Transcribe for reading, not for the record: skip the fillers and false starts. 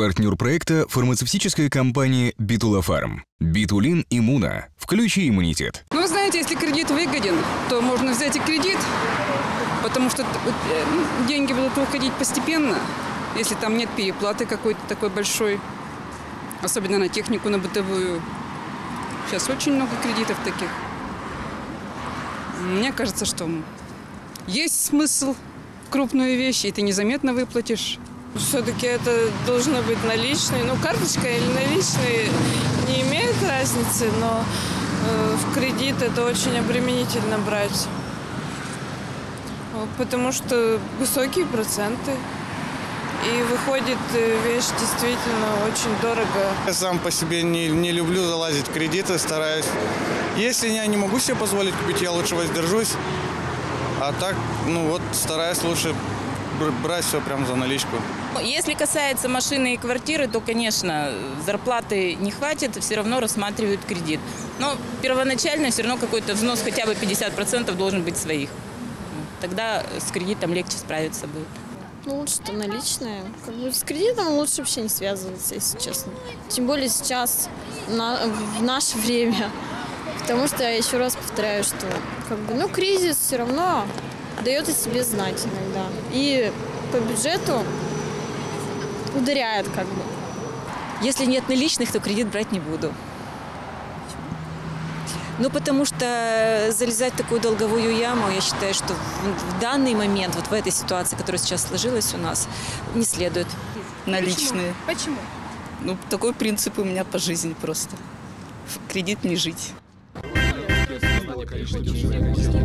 Партнер проекта – фармацевтическая компания «Битулафарм». Битулин Иммуна. Включи иммунитет. Ну, вы знаете, если кредит выгоден, то можно взять и кредит, потому что деньги будут уходить постепенно, если там нет переплаты какой-то такой большой, особенно на технику, на бытовую. Сейчас очень много кредитов таких. Мне кажется, что есть смысл в крупную вещь, и ты незаметно выплатишь. Все-таки это должно быть наличные. Ну, карточка или наличные не имеет разницы, но в кредит это очень обременительно брать. Потому что высокие проценты. И выходит вещь действительно очень дорого. Я сам по себе не люблю залазить в кредиты, стараюсь. Если я не могу себе позволить купить, я лучше воздержусь. А так, стараюсь лучше брать все прямо за наличку. Если касается машины и квартиры, то, конечно, зарплаты не хватит, все равно рассматривают кредит. Но первоначально все равно какой-то взнос хотя бы 50% должен быть своих. Тогда с кредитом легче справиться будет. Ну, лучше-то наличные. С кредитом лучше вообще не связываться, если честно. Тем более сейчас, в наше время. Потому что, я еще раз повторяю, что кризис все равно дает о себе знать иногда. И по бюджету ударяет . Если нет наличных, то кредит брать не буду. Ну, потому что залезать в такую долговую яму, я считаю, что в данный момент, вот в этой ситуации, которая сейчас сложилась у нас, не следует. Наличные. Почему? Ну, такой принцип у меня по жизни просто. В кредит не жить.